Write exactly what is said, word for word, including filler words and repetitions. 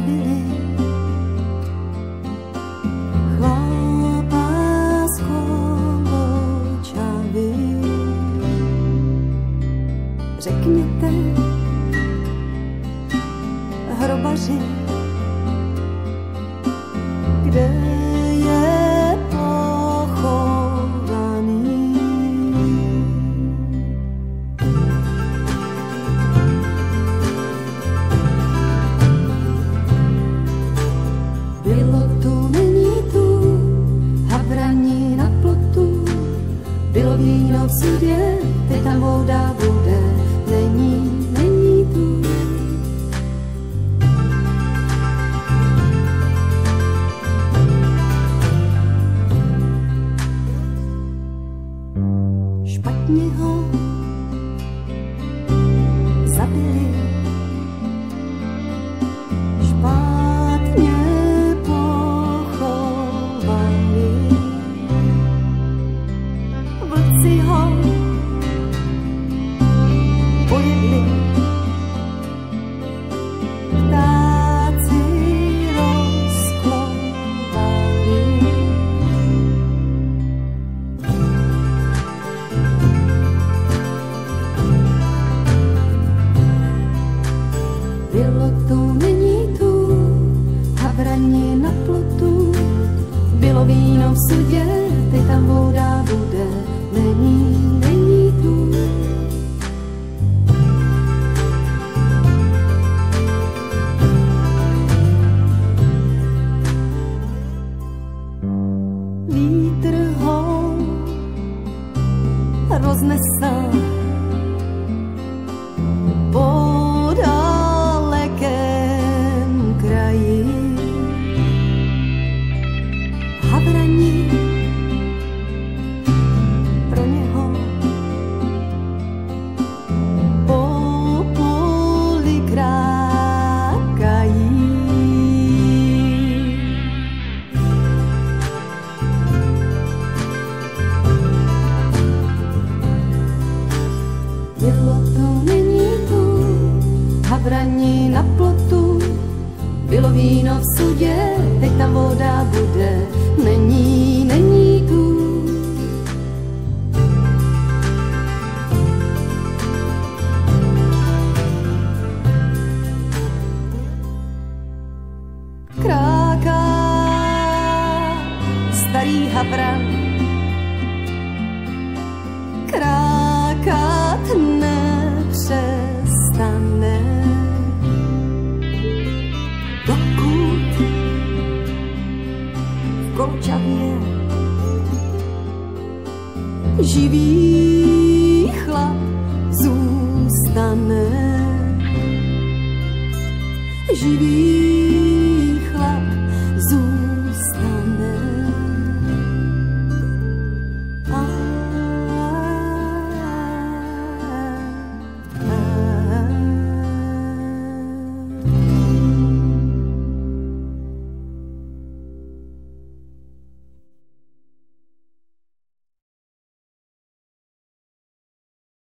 zabili chlapa z Koločavy. Řekněte, hrobaři, kde je pochovaný. Bylo tu, není tu, havrani na plotu, bylo víno v sudě, teď tam voda bude, není, není tu. Špatně ho zabili, špatně pochovali. Vlci ho pojedli, ptáci rozklovali. Bylo tu, není tu, havrani na plotu, bylo víno v sudě, teď tam voda bude, není, není tu. Vítr ho roznesl po dalekém kraji. Havrani pro něho po poli krákají. Bylo to, není tu, havrani na plotu, bylo víno v sudě, teď tam voda bude, není, není tu. Kráká starý havran, krákat nepřestane, dokud v Koločavě živý chlap zůstane, živý